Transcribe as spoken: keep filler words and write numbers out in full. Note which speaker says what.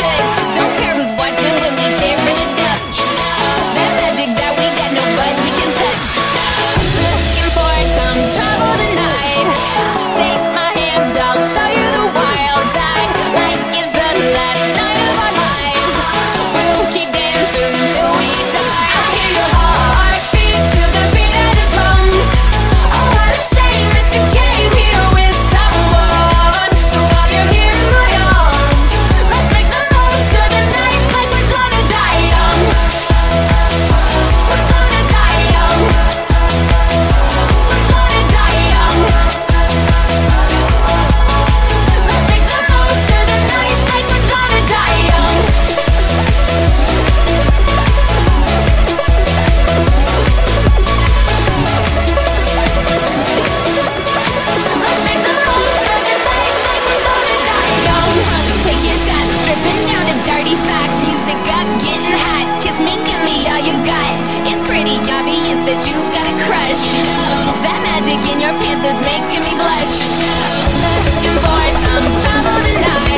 Speaker 1: magic. Don't care who's watching when we tearing it up. That magic that we got, nobody can touch. Looking for some trouble tonight. Take my hand, I'll show you the wild side. Like it's the last night of our lives. We'll keep dancing till we die. I hear your heart beat to the beat of the drums. Oh, what a shame that you came here with someone. So while you're here in my arms, let's make the most of the night like we're gonna die young. We're gonna die young. We're gonna die young. Let's make the most of the night like we're gonna die young. Let's make the most of the night like we're gonna die young. Let's take your shots, stripping down to dirty socks. Music up, getting hot. Kiss me, give me all you got. It's pretty obvious that you got a crush. That magic in your pants is making me blush. Looking for some trouble tonight.